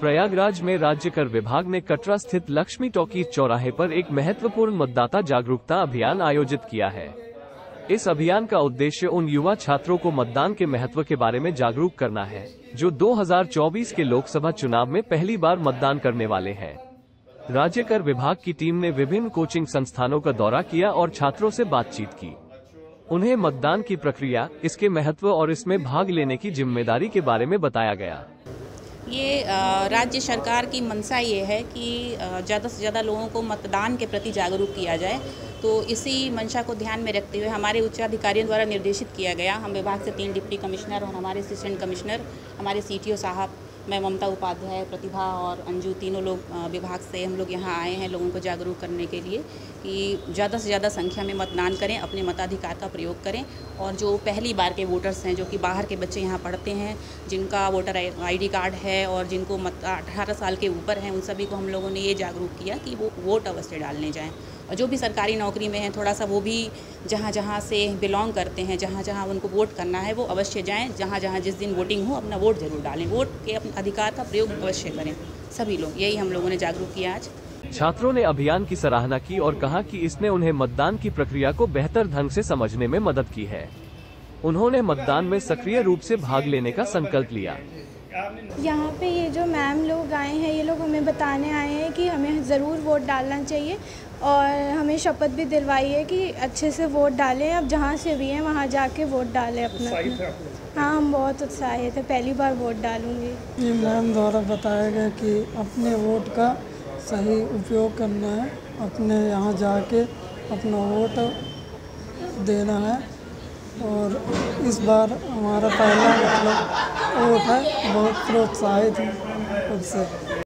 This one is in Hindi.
प्रयागराज में राज्य कर विभाग ने कटरा स्थित लक्ष्मी टॉकीज चौराहे पर एक महत्वपूर्ण मतदाता जागरूकता अभियान आयोजित किया है। इस अभियान का उद्देश्य उन युवा छात्रों को मतदान के महत्व के बारे में जागरूक करना है, जो 2024 के लोकसभा चुनाव में पहली बार मतदान करने वाले हैं। राज्य कर विभाग की टीम ने विभिन्न कोचिंग संस्थानों का दौरा किया और छात्रों से बातचीत की। उन्हें मतदान की प्रक्रिया, इसके महत्व और इसमें भाग लेने की जिम्मेदारी के बारे में बताया गया। ये राज्य सरकार की मंशा ये है कि ज़्यादा से ज़्यादा लोगों को मतदान के प्रति जागरूक किया जाए। तो इसी मंशा को ध्यान में रखते हुए हमारे उच्चाधिकारियों द्वारा निर्देशित किया गया। हम विभाग से 3 डिप्टी कमिश्नर और हमारे असिस्टेंट कमिश्नर, हमारे CTO साहब, मैं ममता उपाध्याय, प्रतिभा और अंजू, तीनों लोग विभाग से हम लोग यहाँ आए हैं लोगों को जागरूक करने के लिए कि ज़्यादा से ज़्यादा संख्या में मतदान करें, अपने मताधिकार का प्रयोग करें। और जो पहली बार के वोटर्स हैं, जो कि बाहर के बच्चे यहाँ पढ़ते हैं, जिनका वोटर ID कार्ड है और जिनको 18 साल के ऊपर हैं, उन सभी को हम लोगों ने ये जागरूक किया कि वो वोट अवश्य डालने जाएँ। और जो भी सरकारी नौकरी में हैं, थोड़ा सा वो भी जहाँ से बिलोंग करते हैं, जहाँ उनको वोट करना है, वो अवश्य जाएँ। जहाँ जिस दिन वोटिंग हो, अपना वोट जरूर डालें, वोट के अपने अधिकार का प्रयोग अवश्य करें। सभी लोग, यही हम लोगों ने जागरूक किया आज। छात्रों ने अभियान की सराहना की और कहा कि इसने उन्हें मतदान की प्रक्रिया को बेहतर ढंग से समझने में मदद की है। उन्होंने मतदान में सक्रिय रूप से भाग लेने का संकल्प लिया। यहाँ पे ये जो मैम लोग आए हैं, ये लोग हमें बताने आए हैं कि हमें ज़रूर वोट डालना चाहिए और हमें शपथ भी दिलवाई है कि अच्छे से वोट डालें। अब जहाँ से भी हैं वहाँ जाके वोट डालें अपना। हाँ, हम बहुत उत्साहित है, पहली बार वोट डालूंगी। ये मैम द्वारा बताया गया कि अपने वोट का सही उपयोग करना है, अपने यहाँ जाके अपना वोट देना है। और इस बार हमारा पहला वोट है, बहुत प्रोत्साहित हूँ खुद से।